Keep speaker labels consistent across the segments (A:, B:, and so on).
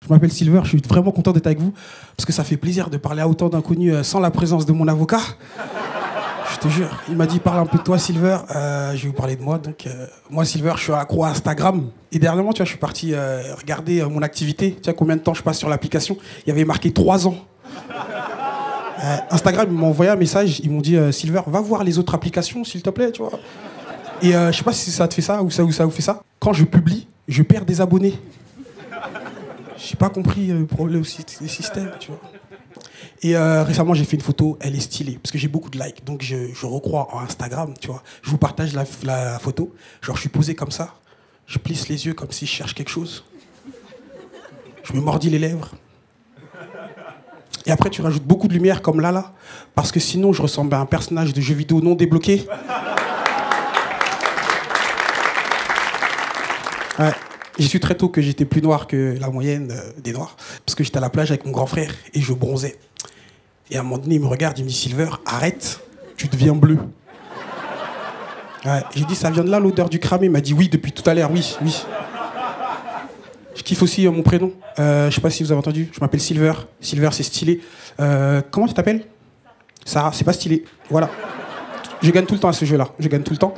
A: Je m'appelle Silver, je suis vraiment content d'être avec vous parce que ça fait plaisir de parler à autant d'inconnus sans la présence de mon avocat. Je te jure, il m'a dit parle un peu de toi Silver, je vais vous parler de moi. Donc moi Silver, je suis accro à Instagram et dernièrement tu vois, je suis parti regarder mon activité, tu vois combien de temps je passe sur l'application. Il y avait marqué 3 ans. Instagram, ils m'ont envoyé un message, ils m'ont dit Silver, va voir les autres applications s'il te plaît, tu vois. Et je sais pas si ça te fait ça ou ça vous fait ça. Quand je publie, je perds des abonnés. J'ai pas compris le problème aussi des systèmes, tu vois. Et récemment, j'ai fait une photo, elle est stylée, parce que j'ai beaucoup de likes, donc je recrois en Instagram, tu vois. Je vous partage la photo, genre je suis posé comme ça, je plisse les yeux comme si je cherche quelque chose. Je me mordis les lèvres. Et après, tu rajoutes beaucoup de lumière comme là, parce que sinon, je ressemble à un personnage de jeu vidéo non débloqué. Ouais. J'ai su très tôt que j'étais plus noir que la moyenne des noirs, parce que j'étais à la plage avec mon grand frère et je bronzais. Et à un moment donné, il me regarde, il me dit Silver, arrête, tu deviens bleu. Ouais. J'ai dit ça vient de là l'odeur du cramé. Il m'a dit oui depuis tout à l'heure, oui. Je kiffe aussi mon prénom. Je sais pas si vous avez entendu, je m'appelle Silver. Silver c'est stylé. Comment tu t'appelles Sarah, c'est pas stylé. Voilà. Je gagne tout le temps à ce jeu-là, je gagne tout le temps.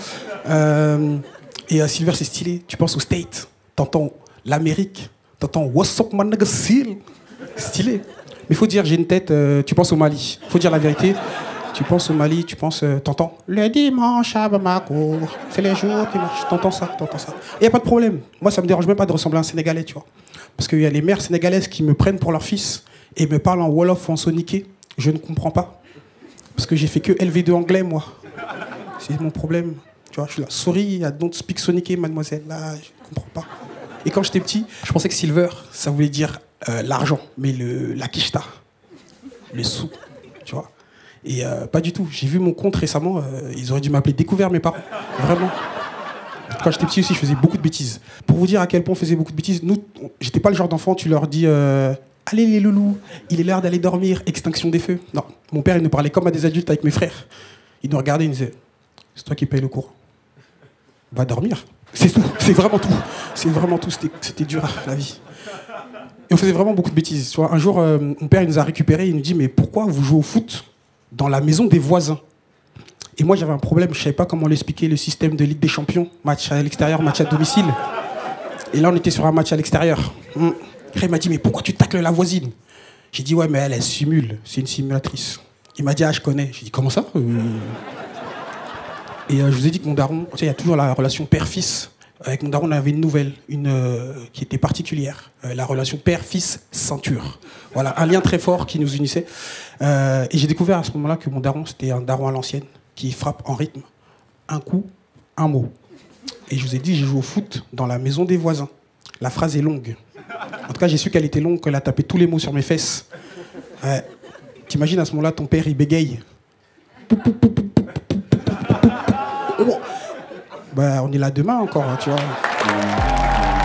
A: Et Silver c'est stylé, tu penses au State. T'entends l'Amérique, t'entends What's up, man, nigga, Sil. Stylé. Mais faut dire, j'ai une tête, tu penses au Mali. Faut dire la vérité. Tu penses au Mali, tu penses, t'entends le dimanche à Bamako, c'est les jours qui marchent. T'entends ça. Et y a pas de problème. Moi, ça me dérange même pas de ressembler à un Sénégalais, tu vois. Parce qu'il y a les mères sénégalaises qui me prennent pour leur fils et me parlent en Wolof ou en soniqué. Je ne comprends pas. Parce que j'ai fait que LV2 anglais, moi. C'est mon problème. Tu vois, je suis là, sorry, I don't speak soniqué, mademoiselle. Là, je comprends pas. Et quand j'étais petit, je pensais que Silver, ça voulait dire l'argent, mais la quicheta, le sou, tu vois. Et pas du tout. J'ai vu mon compte récemment, ils auraient dû m'appeler Découvert, mes parents. Vraiment. Quand j'étais petit aussi, je faisais beaucoup de bêtises. Pour vous dire à quel point on faisait beaucoup de bêtises, nous, j'étais pas le genre d'enfant, tu leur dis allez les loulous, il est l'heure d'aller dormir, extinction des feux. Non, mon père, il nous parlait comme à des adultes avec mes frères. Il nous regardait, il nous disait c'est toi qui payes le cours. Va dormir. C'est tout, c'est vraiment tout. C'est vraiment tout, c'était dur la vie. Et on faisait vraiment beaucoup de bêtises. Tu vois, un jour, mon père il nous a récupérés, il nous dit mais pourquoi vous jouez au foot dans la maison des voisins? Et moi j'avais un problème, je savais pas comment l'expliquer, le système de Ligue des Champions, match à l'extérieur, match à domicile. Et là on était sur un match à l'extérieur. Après il m'a dit mais pourquoi tu tacles la voisine? J'ai dit ouais mais elle simule, c'est une simulatrice. Il m'a dit ah je connais. J'ai dit comment ça? Et je vous ai dit que mon daron, tu sais, il y a toujours la relation père-fils. Avec mon daron, on avait une nouvelle, qui était particulière. La relation père-fils-ceinture. Voilà, un lien très fort qui nous unissait. Et j'ai découvert à ce moment-là que mon daron, c'était un daron à l'ancienne, qui frappe en rythme. Un coup, un mot. Et je vous ai dit, j'ai joué au foot dans la maison des voisins. La phrase est longue. En tout cas, j'ai su qu'elle était longue, qu'elle a tapé tous les mots sur mes fesses. T'imagines à ce moment-là, ton père, il bégaye. Bah, on est là demain encore, hein, tu vois.